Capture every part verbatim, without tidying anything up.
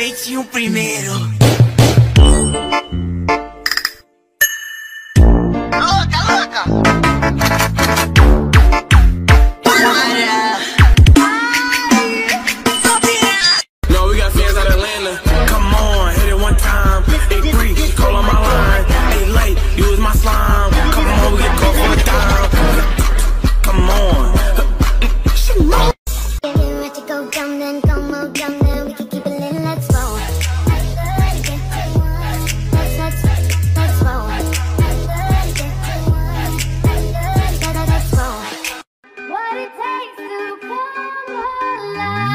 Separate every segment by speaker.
Speaker 1: peitinho primeiro. Louca, louca.
Speaker 2: No, we got fans out of Atlanta. Come on, hit it one time. Hey, free, call on my line. Hey, late, use my slime. Come on, we get caught for a dime. Come on.
Speaker 3: If you want to go down, then go more down, then we can keep it lit. Let's roll. Let's let's let's roll. Let's roll. What it takes to come alive.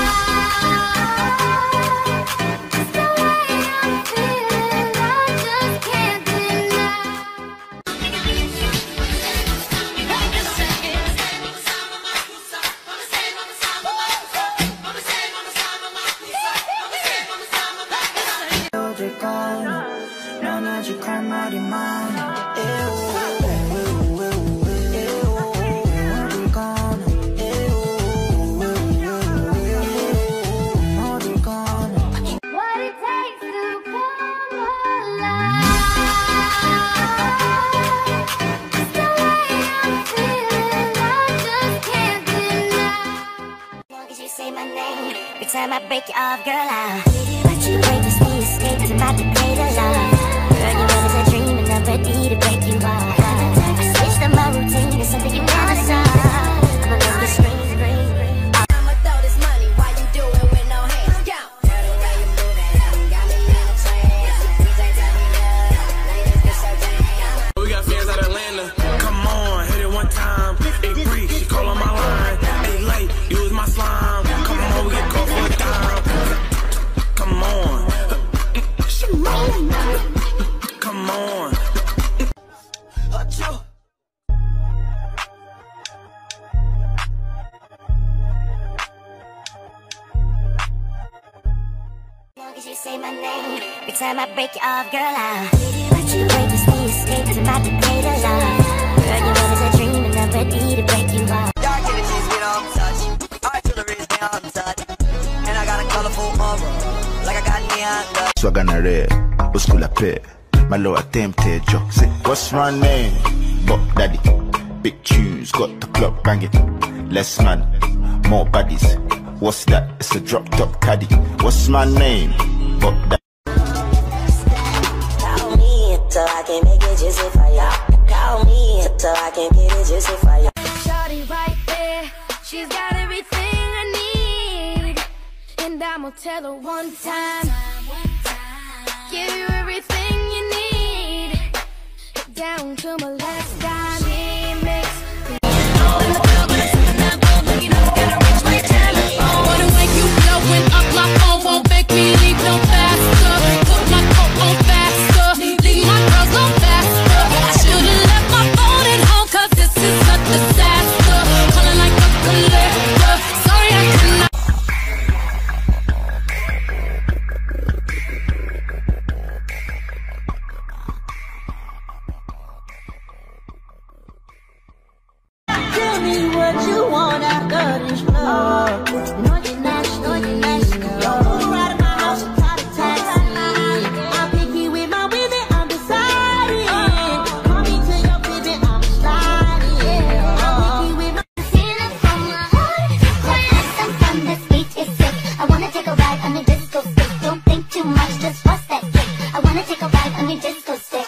Speaker 3: It's the way I'm feeling, I just can't deny.
Speaker 4: 넌 아직 할 말이 많아. 어딜 가나. 어딜 가나.
Speaker 3: What it takes to come alive. It's the way I'm feeling, I just can't deny. As long as you say my name, every time I break you off, girl, I'll let you break this me escape, 'cause I'm about to play the love. Girl, you went as a dream and I'm ready to break you off. I switched up my routine to something you never saw. I'ma make this scream, scream, scream.
Speaker 5: I'ma throw this money while you do it with no hands. Go. Girl, the way you move it, got me in a trance. D J turn me up, ladies get so damn.
Speaker 2: We got fans out of Atlanta. Come on, hit it one time. Hey, free, call on my line. Hey, late, use my slime. Come on, we get caught for a dime. Come on. Come on.
Speaker 3: As long as you say my name, every time I break you off, girl, I'll let you break this me escape, 'cause I'm about to play the love. Girl, you went as a dream and I'm ready to break you off.
Speaker 1: Dark energies we don't touch. Artillery's beyond touch. And I got a colorful aura, like I got neon dust.
Speaker 6: Swagger na red, old school a pair. My low attempted joke. Say, what's my name? Buck Daddy. Big tunes, got the club banging. Less man, more baddies. What's that? It's a drop top caddy. What's my name? Buck Daddy.
Speaker 5: Call me so I can make it just if I y'all. Call me so I can get it just if I y'all.
Speaker 3: Shorty right there, she's got everything I need. And I'ma tell her one time, give you everything you need, down to my last dime. She makes me
Speaker 7: Wanna wake you blowing up my phone, won't make me leave no faster. Put my coat on faster, leave my girls no faster. I should've left my phone at home, 'cause this is a disaster. Calling like a collector, sorry I cannot.
Speaker 4: Tell me what you want after this love. No, you're not, no, you're not. Don't move right in my house, I'm tired of taxi. I'm picky with my women, I'm deciding. Call me to your pivot, I'm sliding. I'm picky with my
Speaker 3: feeling from my heart. Listen from this beat is sick. I wanna take a ride on your disco stick. Don't think too much, just bust that kick. I wanna take a ride on your disco stick.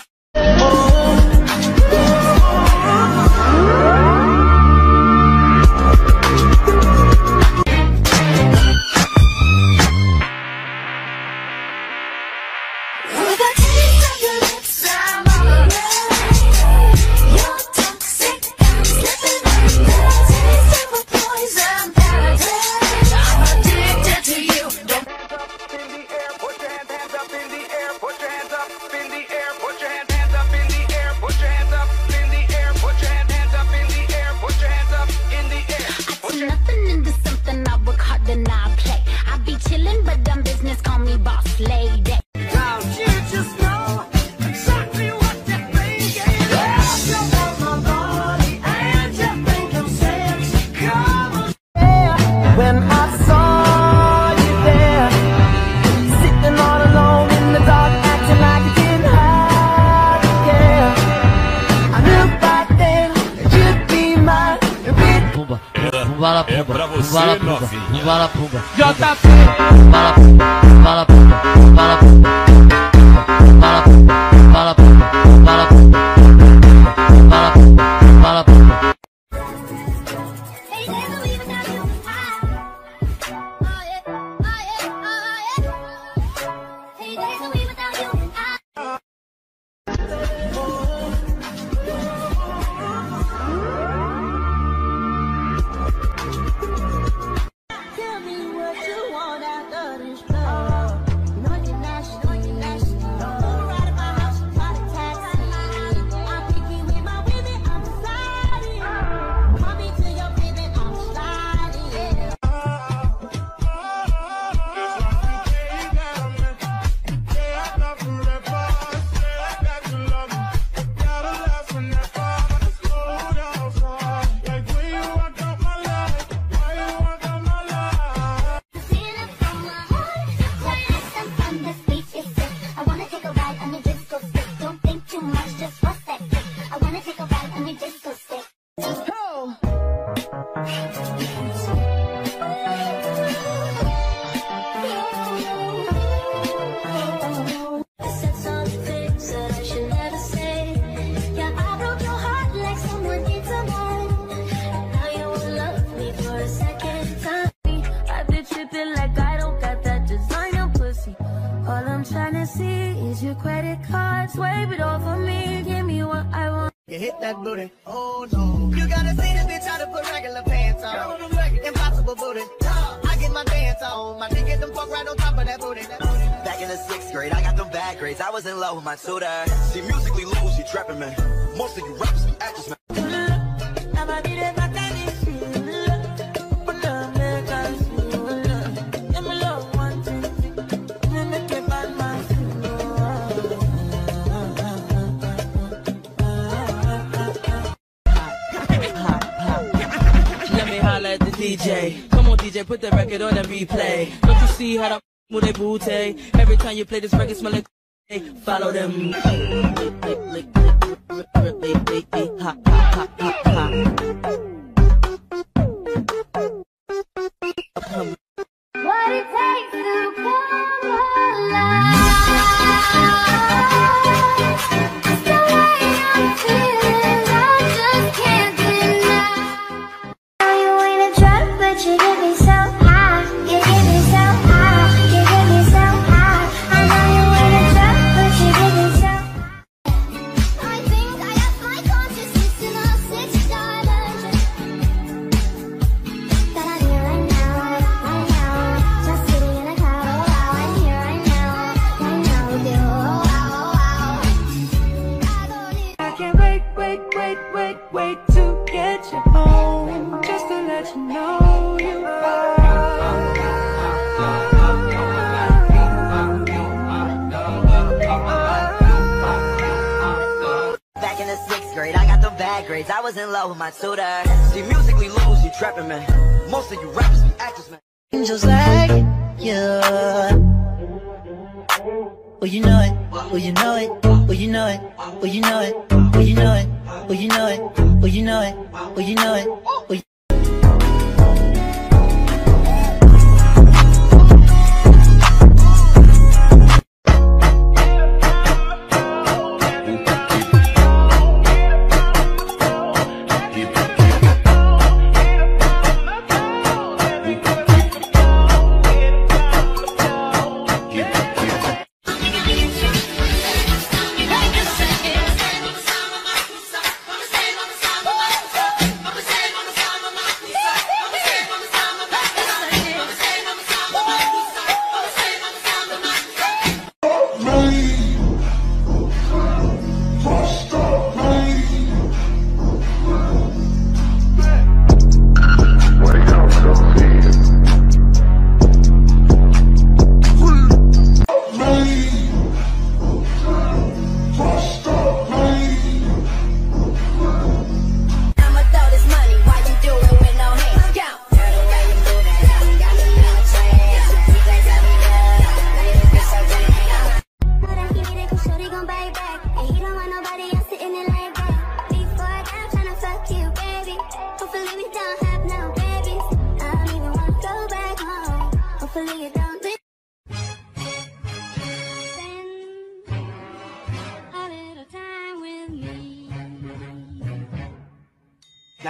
Speaker 8: pumba, pumba la
Speaker 9: É
Speaker 8: pumba,
Speaker 9: pra você,
Speaker 8: pumba la pumba,
Speaker 9: novinha.
Speaker 8: pumba la pumba,
Speaker 10: J P.
Speaker 8: pumba la pumba, pumba la pumba, pumba la pumba, pumba la pumba, pumba la pumba, pumba la pumba, pumba la pumba, pumba la pumba.
Speaker 4: Tell me what you want after this club. You know you're national, you're national. Don't ride at my house, try to taxi. I'm picky with my women, I'm sliding. Call me to your crib and I'm sliding.
Speaker 3: I wanna take a ride on your disco stick. Don't think too much, just bust that kick. I wanna take a ride on your disco stick.
Speaker 4: Said something that I should never say. Yeah, I broke your heart like someone did tonight. Now you will love me for a second time. I've been tripping like I don't got that designer pussy. All I'm trying to see is your credit card. Swipe it off of me. Give me what I want.
Speaker 1: You hit that booty, oh no. You gotta see the bitch how to put regular pants on. Impossible booty. I get my dance on. My dick get them fuck right on top of that booty. Back in the sixth grade, I got them bad grades. I was in love with my tutor. See, musically loose, you trapping, man. Most of you rappers be actors, man.
Speaker 10: Let me holler at the D J. Come on, D J, put the record on and replay. Don't you see how the move they booty? Every time you play this record, smell like follow them. Ha, ha, ha, ha,
Speaker 3: What it takes to come alive. It's the way I'm feeling, I just can't deny. Know you ain't a drug, but you get me so high. You get me so high. You get me so high. I know you ain't a drug, but you get me so high. I think I left my consciousness in a sixth dimension. That I'm here right now, right now. Just sitting in a cloud, oh wow. I'm here right now, right now with you, oh wow, oh wow. I don't need
Speaker 10: I can't wait, wait, wait, wait, wait to get you home. Just to let you know you
Speaker 1: Back in the sixth grade, I got them bad grades. I was in love with my tutor. See, musically loose, you trapping, man. Most of you rappers be actors, man.
Speaker 11: Just like you. Well, you know it. Well, you know it. Well, you know it. Well, you know it. Well, you know it. Well, you know it. Well, you know it. Well, you know it. Well, you
Speaker 3: Mama say, mama say, mama say, mama say, mama say, mama say,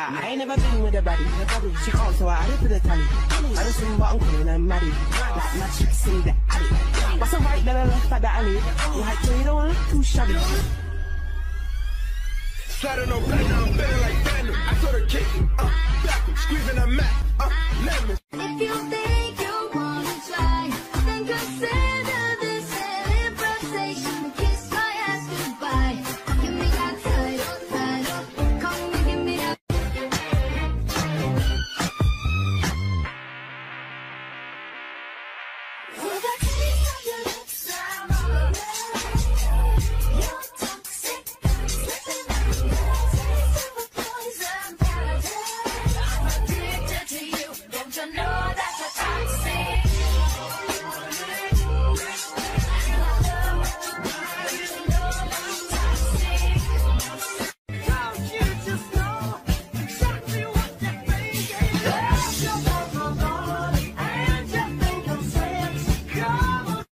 Speaker 10: I ain't never been with a baddie. She can't, so I added to the tally. I just sing, but I'm calling her Maddie. Like my chick sing the alley. What's a right, then I left at the alley. Like, you don't look too shabby.
Speaker 2: Sliding on back, now I'm feeling like Daniel. I saw the kick, uh, back, squeezing a mat, uh, lemon.
Speaker 3: If you think you wanna try, then consider this an improvisation. Kiss my ass goodbye. Give me that title, title. Come and give me that. With a taste of your lips, I'm all over. You're toxic, slipping out of your taste of a poison paradise. I'm addicted to you. Don't you know that's a toxic? Now you just know exactly what you're thinking. That's your body and you think I'm sexy. Come on.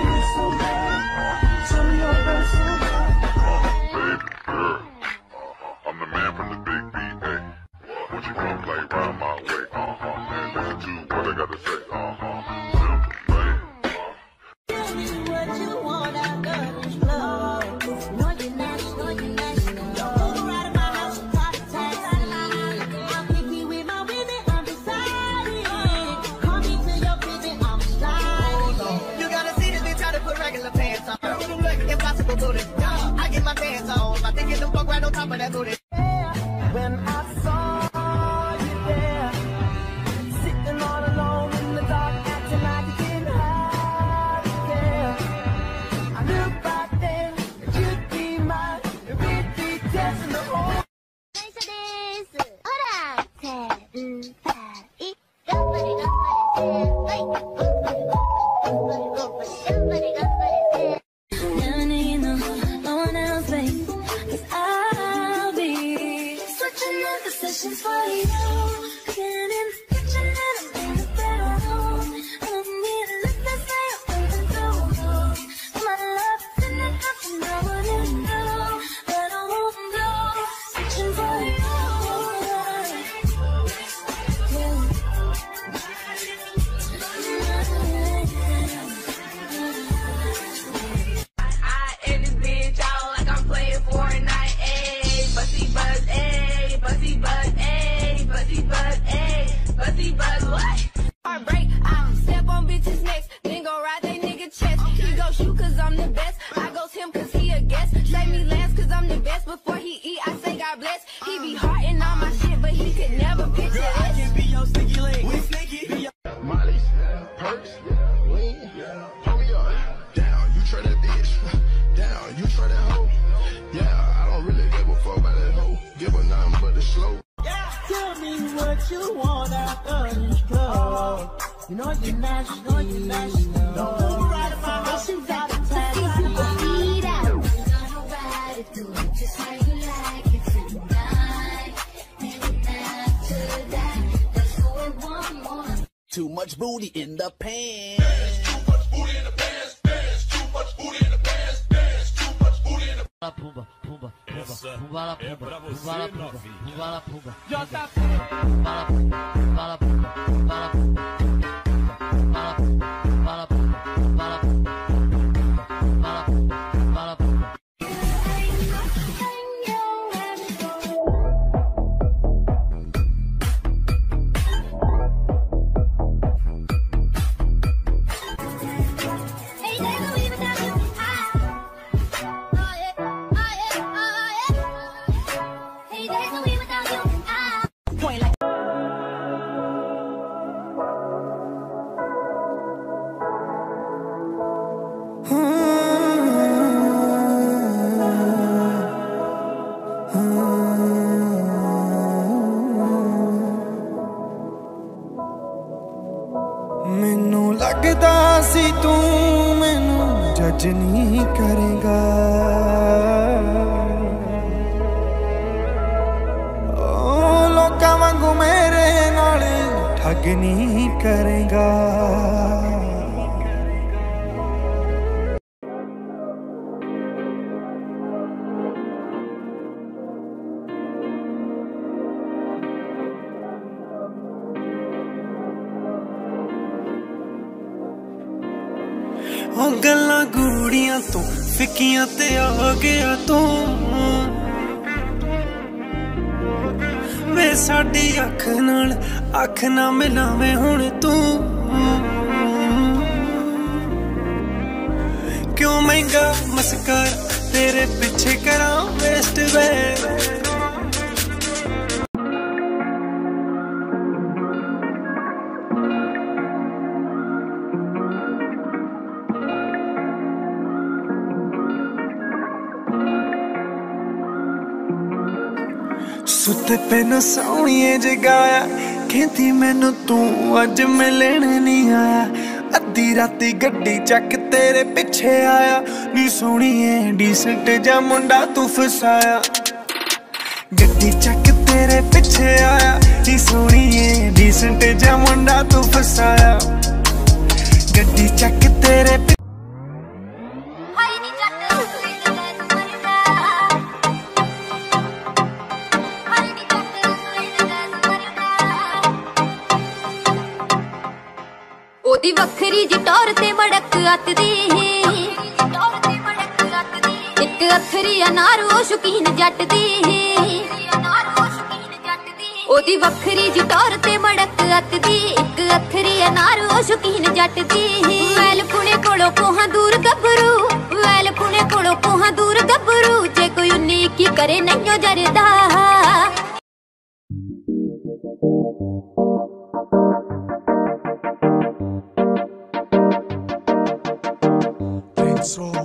Speaker 3: Tell me your best.
Speaker 9: I'm the man from the big B, hey. What you gonna play round my way? Uh-huh. And listen to what I gotta say. Uh-huh. Simple, man.
Speaker 4: Tell me what you want, I got this love. No, you're not, no, you're not. Don't go right in my house and try to tax me. I'm picky with my women, I'm deciding. Call me to your visit, I'm sliding.
Speaker 1: You gotta see this bitch try to put regular pants on. Impossible booty. I get my dance on. My dick in them fuck right on top of that booty.
Speaker 10: When I saw you there, sitting all alone in the dark, acting like you didn't have to care. I knew back then that you'd be mine, and we'd be dancing the whole.
Speaker 3: 内緒です。ほら、せんぱい。頑張れ頑張れ先輩。頑張れ頑張れ頑張れ頑張れ頑張れ頑張れ先輩。Now you know no one else, babe. 'Cause I'll be switching up the sessions for you. Getting in the kitchen and I'm in the bedroom. I don't need a look that's like open door. My love is in the house and I wouldn't know, but I won't know. Switching for you.
Speaker 5: I in this bitch out like I'm playing Fortnite, ayy. Bussy buzz, ayy. Bussy buzz, ayy. Bussy buzz, ayy. Bussy buzz, what? Heartbreak, I'm step on bitches next. Then go ride that nigga chest. He go shoot cause I'm the best. I goes him cause he a guest. Say me last cause I'm the best. Before he eat, I say God bless. He be hearting all my shit, but he could never picture
Speaker 10: Girl, I
Speaker 5: this.
Speaker 10: can be your sticky link. We sneaky. Be your
Speaker 9: Molly's, perks, lean, pull me up, down, you try that bitch, down, you try that hoe, yeah, I don't really give a fuck about that hoe, give her nothing but the slow.
Speaker 4: Tell me what you want, I got this club. You know you're not, you know you're not. Don't go right in my house, you got to tax me.
Speaker 3: Feet out. I'm gonna ride it through just how you like it tonight. And after that, let's go and one more.
Speaker 10: too much booty in the pants.
Speaker 9: Too much booty in the pants, dance, too much booty in the pants, dance, too much booty in the
Speaker 8: Pumba, pumba, pumba, pumba la pumba, pumba la pumba, pumba la pumba,
Speaker 10: J P.
Speaker 8: pumba la pumba, pumba la pumba, pumba la pumba, pumba la pumba, pumba la pumba, pumba la pumba, pumba la pumba, pumba la pumba.
Speaker 12: ਮੈਨੂੰ ਲੱਗਦਾ ਸੀ ਤੂੰ ਮੈਨੂੰ ਜੱਜ ਨਹੀਂ ਕਰੇਗਾ ਓ ਲੋਕਾਂ ਵਾਂਗੂ ਮੇਰੇ ਨਾਲ ਠੱਗ ਨਹੀਂ ਕਰੇਗਾ ओ गल्लां गूड़ियां तो फिक्कियां ते आ गया तू वे साडी अख नाल अख ना मिलावे हुण तू क्यों महंगा मस्कर तेरे पीछे करा वेस्ट वे सुते पेन सोहणीए जगाया कहती मैनू तू अज मिलन नहीं आया अद्धी राती गड्डी चक तेरे पिछे आया नी सोहणीए डिसेंट जा मुंडा तू फसाया गड्डी चक तेरे पिछे आया नी सोहणीए डिसेंट जा मुंडा तू फसाया गड्डी चक तेरे
Speaker 13: ओदी वखरी जी टौर ते मड़क अतदी इक अथरी अनार ओ शौकीन जट दी ओदी वखरी जी टौर ते मड़क अतदी इक अथरी अनार ओ शौकीन जट दी वैल पुणे कोलों कोहां दूर गबरू वैल पुणे कोलों कोहां दूर गबरू जे कोई उन्नी की करे नहियो जरदा
Speaker 12: So